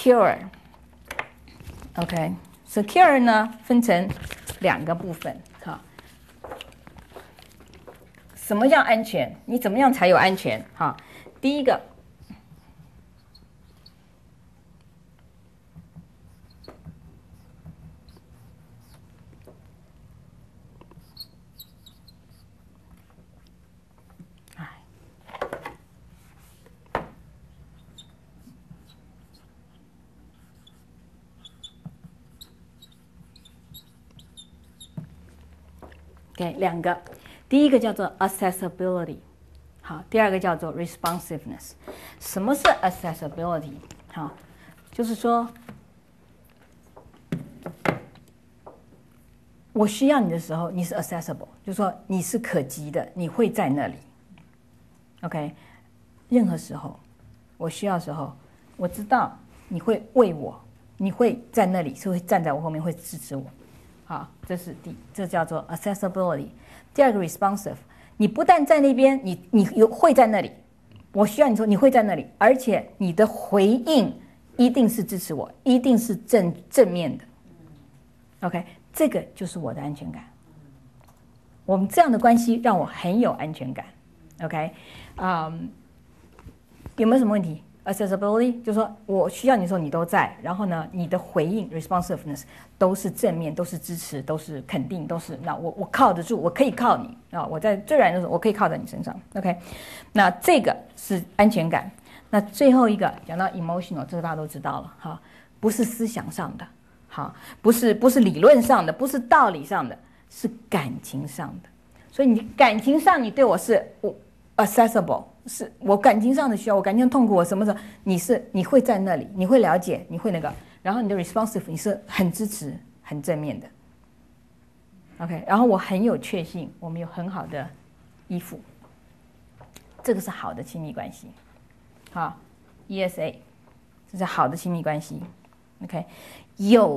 secure？OK，secure 呢分成两个部分。好，什么叫安全？你怎么样才有安全？好，第一个。OK， 两个，第一个叫做 accessibility， 好，第二个叫做 responsiveness。什么是 accessibility？ 好，就是说，我需要你的时候，你是 accessible， 就是说你是可及的，你会在那里。OK， 任何时候我需要的时候，我知道你会为我，你会在那里，是会站在我后面，会支持我。好，这叫做 accessibility。第二个 responsive， 你不但在那边，你会在那里，我需要你说你会在那里，而且你的回应一定是支持我，一定是正面的。OK， 这个就是我的安全感。我们这样的关系让我很有安全感。OK， 有没有什么问题？accessibility 就是说我需要你的时候你都在，然后呢，你的回应 responsiveness 都是正面，都是支持，都是肯定，都是那我靠得住，我可以靠你啊！我在最软的时候我可以靠在你身上。OK， 那这个是安全感。那最后一个讲到 emotional， 这个大家都知道了哈，不是思想上的，好，不是理论上的，不是道理上的，是感情上的。所以你感情上你对我是accessible。是我感情上的需要，我感情上痛苦，我什么时候你会在那里，你会了解，你会那个，然后你的 responsive 你是很支持、很正面的 ，OK， 然后我很有确信，我们有很好的依附，这个是好的亲密关系，好 ，ESA， 这是好的亲密关系 ，OK， 有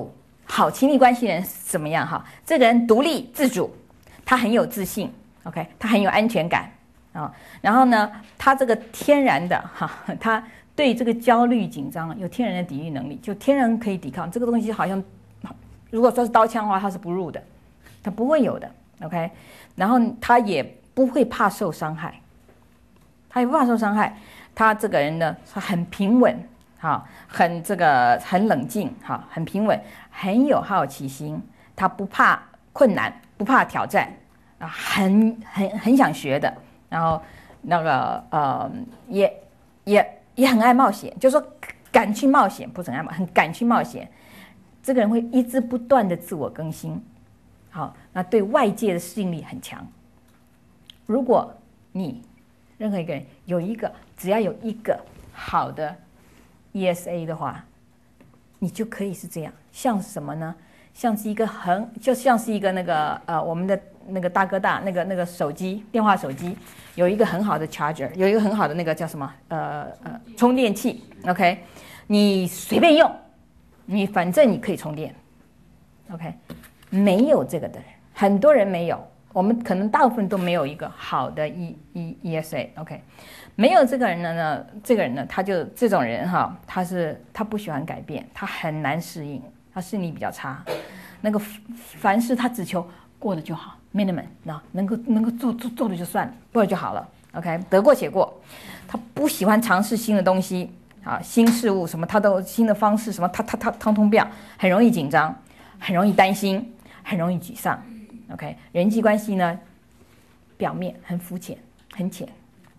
好亲密关系的人是怎么样哈？这个人独立自主，他很有自信 ，OK， 他很有安全感啊。然后呢，他这个天然的哈，他对这个焦虑紧张有天然的抵御能力，就天然可以抵抗这个东西。好像如果说是刀枪的话，他是不入的，他不会有的 ，OK。然后他也不会怕受伤害，他也不怕受伤害。他这个人呢，他很平稳。好，很冷静，好，很平稳，很有好奇心，他不怕困难，不怕挑战，啊，很想学的，然后那个也很爱冒险，就是说敢去冒险，不是很敢去冒险。这个人会一直不断的自我更新，好，那对外界的适应力很强。如果你任何一个人只要有一个好的ESA 的话，你就可以是这样，像什么呢？像是一个就像是一个那个我们的那个大哥大那个手机电话手机有一个很好的 charger， 有一个很好的那个叫什么充电器 ，OK， 你随便用，反正你可以充电 ，OK， 没有这个的人，很多人没有，我们可能大部分都没有一个好的ESA，OK。没有这个人呢，他就这种人哈，他不喜欢改变，他很难适应，他适应力比较差。那个凡事他只求过了就好 ，minimum， 那能够做的就算了，过了就好了 ，OK， 得过且过。他不喜欢尝试新的东西啊，新事物什么他都新的方式什么他通通不要，很容易紧张，很容易担心，很容易沮丧 ，OK。人际关系呢，表面很肤浅，很浅。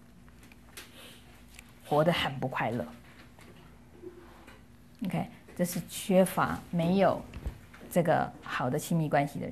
活得很不快乐 ，OK， 这是缺乏没有这个好的亲密关系的人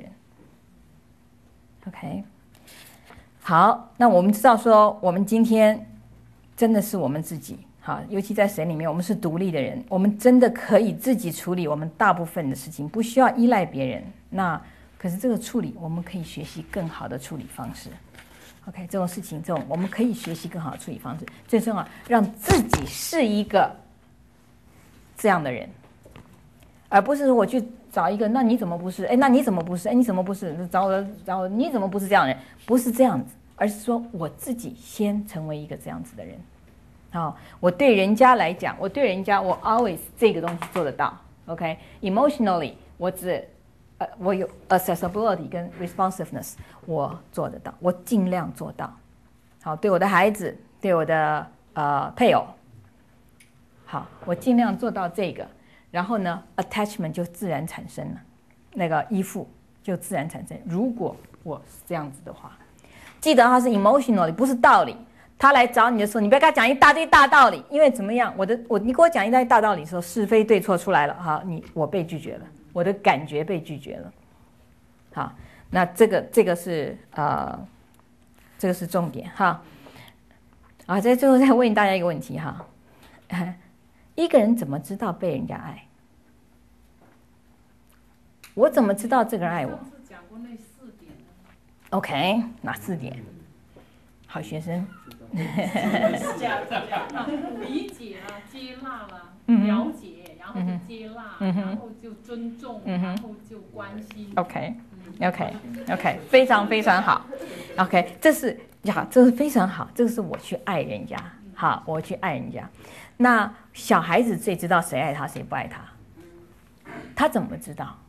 ，OK， 好，那我们知道说，我们今天真的是我们自己，好，尤其在神里面，我们是独立的人，我们真的可以自己处理我们大部分的事情，不需要依赖别人。那可是这个处理，我们可以学习更好的处理方式。OK， 这种事情，我们可以学习更好的处理方式。最重要，让自己是一个这样的人，而不是说我去找一个，那你怎么不是？哎，那你怎么不是？哎，你怎么不是？找我，你怎么不是这样的人？不是这样子，而是说我自己先成为一个这样子的人。好，我对人家来讲，我 always 这个东西做得到。OK，emotionally， 我有 accessibility 跟 responsiveness， 我做得到，我尽量做到。好，对我的孩子，对我的配偶，好，我尽量做到这个。然后呢 ，attachment 就自然产生了，那个依附就自然产生。如果我是这样子的话，记得它是 emotionally， 不是道理。他来找你的时候，你不要跟他讲一大堆大道理，因为怎么样？你给我讲一大堆大道理的时候，是非对错出来了，哈，我被拒绝了。我的感觉被拒绝了，好，那这个是这个是重点哈。啊，在最后再问大家一个问题哈，一个人怎么知道被人家爱？我怎么知道这个人爱我？ 上次讲过那4点。 OK， 哪4点？好学生。 理解啦，接纳啦，了解，然后就接纳，然后就尊重，然后就关心。 OK， 非常非常好。OK， 这是非常好，这个是我去爱人家，好，我去爱人家。那小孩子最知道谁爱他，谁不爱他，他怎么知道？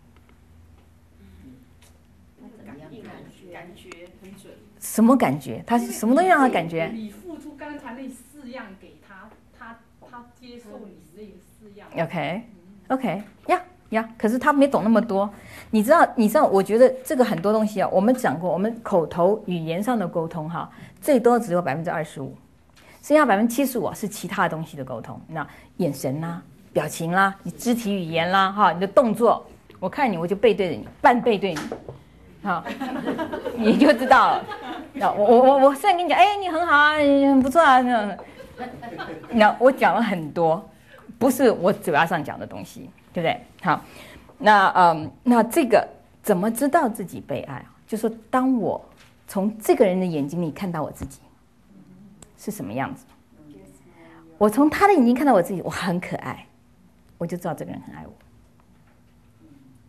感觉很准。 什么感觉？他是什么东西让他感觉？ 你付出刚才那4样给他，他接受你这个4样。OK， 呀，可是他没懂那么多。你知道，我觉得这个很多东西啊，我们讲过，我们口头语言上的沟通哈，最多只有25%，剩下75%是其他东西的沟通。那眼神啦、表情啦、你肢体语言啦、哈，你的动作，我看你我就背对着你，半背对你。好，你就知道了。我虽然跟你讲，哎，你很好啊，你很不错啊，那我讲了很多，不是我嘴巴上讲的东西，对不对？好，那这个怎么知道自己被爱？就是当我从这个人的眼睛里看到我自己是什么样子，我从他的眼睛看到我自己，我很可爱，我就知道这个人很爱我。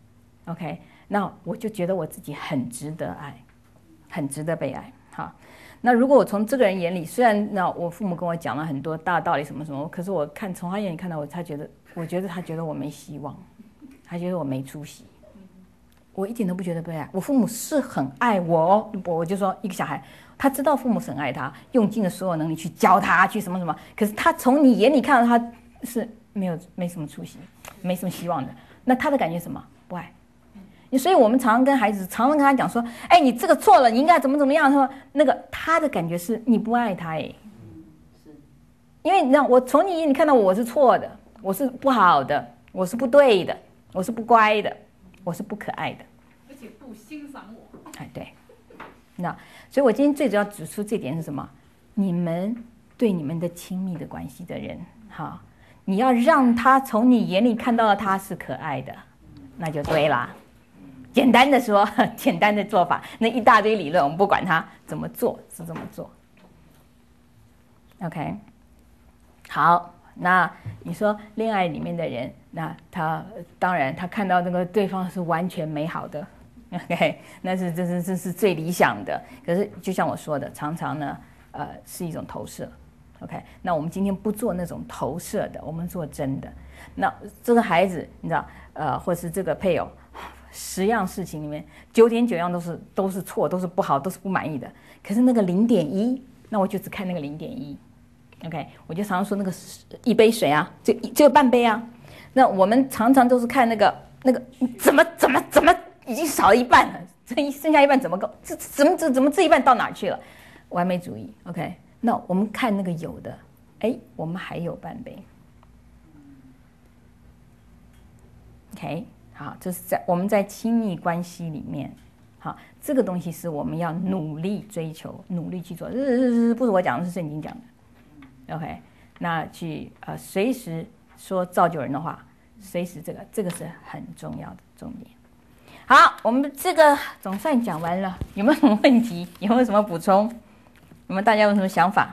OK， 那我就觉得我自己很值得爱，很值得被爱。好，那如果我从这个人眼里，虽然那我父母跟我讲了很多大道理什么什么，可是我从他眼里看到我，我觉得他觉得我没希望，他觉得我没出息。我一点都不觉得被爱，我父母是很爱我，我就说一个小孩，他知道父母是很爱他，用尽了所有能力去教他，去什么什么，可是他从你眼里看到他是没什么出息，没什么希望的，那他的感觉是什么？不爱。所以我们常常跟孩子，常常跟他讲说，哎，你这个错了，你应该怎么怎么样。说那个他的感觉是你不爱他，哎，因为你让我从你眼里看到我是错的，我是不好的，我是不对的，我是不乖的，我是不可爱的， 而且不欣赏我。 哎，对。那所以我今天最主要指出这点是什么？你们对你们的亲密的关系的人，哈，你要让他从你眼里看到了他是可爱的，那就对啦。简单的说，简单的做法，那一大堆理论，我们不管他怎么做，是这么做。OK， 好，那你说恋爱里面的人，那他当然他看到那个对方是完全美好的 ，OK， 那这是最理想的。可是就像我说的，常常呢，是一种投射。OK， 那我们今天不做那种投射的，我们做真的。那这个孩子，你知道，或是这个配偶。10样事情里面9.9样都是错，都是不好，都是不满意的。可是那个0.1，那我就只看那个0.1。OK， 我就常常说那个一杯水啊，只有半杯啊。那我们常常都是看那个怎么已经少了一半了，剩下一半怎么够？怎么这一半到哪去了？完美主义。OK， 那我们看那个有的，哎，我们还有半杯。OK。好，这是我们在亲密关系里面，好，这个东西是我们要努力追求、努力去做。不是我讲的，是圣经讲的。OK， 那去随时说造就人的话，随时这个是很重要的重点。好，我们这个总算讲完了，有没有什么问题？有没有什么补充？大家有什么想法？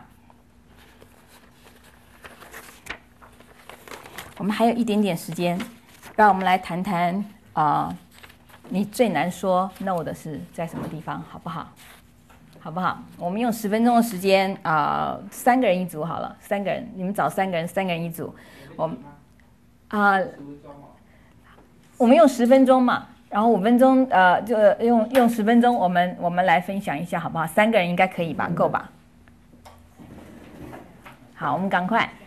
我们还有一点点时间。让我们来谈谈你最难说 no 的是在什么地方，好不好？好不好？我们用10分钟的时间3个人一组好了，3个人，你们找3个人，3个人一组。我们用10分钟嘛，然后5分钟就用10分钟，我们来分享一下好不好？3个人应该可以吧？够吧？好，我们赶快。